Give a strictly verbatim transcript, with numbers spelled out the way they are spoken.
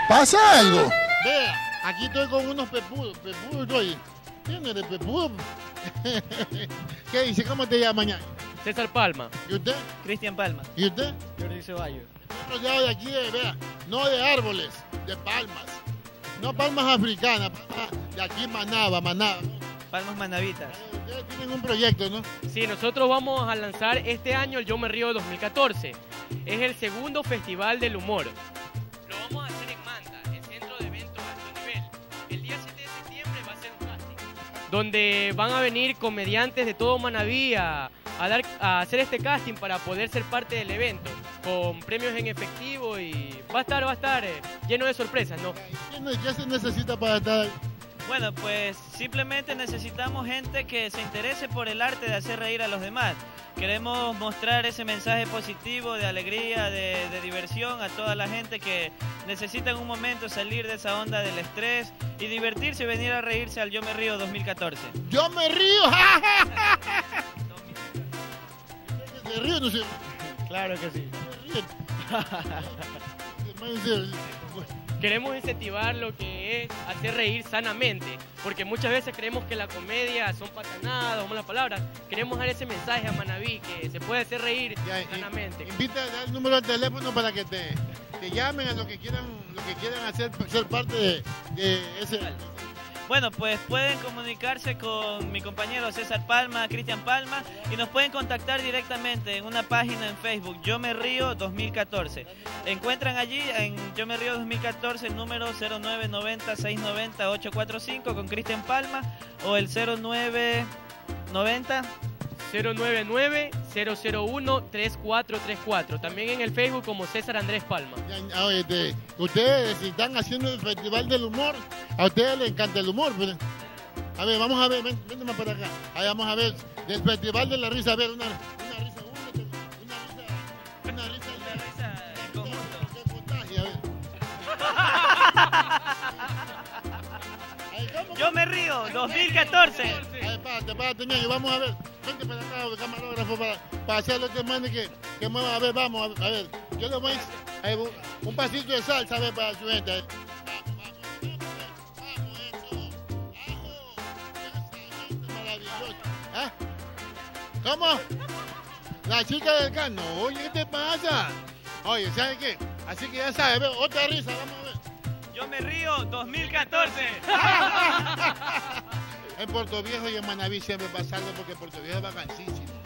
¿Pasa algo? Vea, aquí estoy con unos pepudos, pepudos estoy. ¿Quién eres pepudo? ¿Qué dice? ¿Cómo te llamas mañana? César Palma. ¿Y usted? Cristian Palma. ¿Y usted? Jordi Ceballos. Estoy rodeado de aquí, de, vea, no de árboles, de palmas. No palmas africanas, palmas de aquí Manaba, Manaba. Palmas Manavitas. Ustedes tienen un proyecto, ¿no? Sí, nosotros vamos a lanzar este año el Yo Me Río dos mil catorce. Es el segundo Festival del Humor. Lo vamos a hacer en Manta, el centro de eventos alto nivel. El día siete de septiembre va a ser un casting, donde van a venir comediantes de todo Manabí a, a, dar, a hacer este casting para poder ser parte del evento, con premios en efectivo y va a estar, va a estar eh, lleno de sorpresas, ¿no? ¿Qué, qué se necesita para estar ahí? Bueno, pues simplemente necesitamos gente que se interese por el arte de hacer reír a los demás. Queremos mostrar ese mensaje positivo de alegría, de, de diversión a toda la gente que necesita en un momento salir de esa onda del estrés y divertirse y venir a reírse al Yo Me Río dos mil catorce. ¡Yo me río! ¿Se ríe o no se ríe? Claro que sí. Queremos incentivar lo que es hacer reír sanamente, porque muchas veces creemos que la comedia son patanadas, como las palabras. Queremos dar ese mensaje a Manabí, que se puede hacer reír Ya, sanamente. Invita a dar el número de teléfono para que te, te llamen a lo que quieran, lo que quieran hacer, ser parte de, de ese. Bueno, pues pueden comunicarse con mi compañero César Palma, Cristian Palma, y nos pueden contactar directamente en una página en Facebook, Yo Me Río dos mil catorce. Encuentran allí en Yo Me Río dos mil catorce el número cero nueve noventa, seiscientos noventa, ochocientos cuarenta y cinco con Cristian Palma o el cero nueve noventa cero nueve nueve, cero cero uno, tres cuatro tres cuatro. También en el Facebook como César Andrés Palma. Ya, oye, te- ustedes si están haciendo el Festival del Humor, a ustedes les encanta el humor. Pero, a ver, vamos a ver, ven, ven más para acá. Ahí vamos a ver, del Festival de la Risa, a ver, una, una risa, una, una risa, una risa, Una risa en conjunto. que contagia, a ver. Ahí, ¿cómo? Yo Me Río dos mil catorce. Ahí, párate, párate, ñaño, vamos a ver. Vente para acá, el camarógrafo, para, para hacer lo que mande que, que mueva. A ver, vamos, a, a ver. Yo le voy a ahí, un, un pasito de salsa, a ver, para su gente. Ahí. Vamos, vamos, vamos, eso. Vamos, eso. ¿Ah? ¿Cómo? La chica del cano. Oye, ¿qué te pasa? Oye, ¿sabes qué? Así que ya sabes, a ver, otra risa, vamos a ver. Yo Me Río dos mil catorce. En Puerto Viejo y en Manabí siempre pasa algo porque Puerto Viejo es vacancísimo.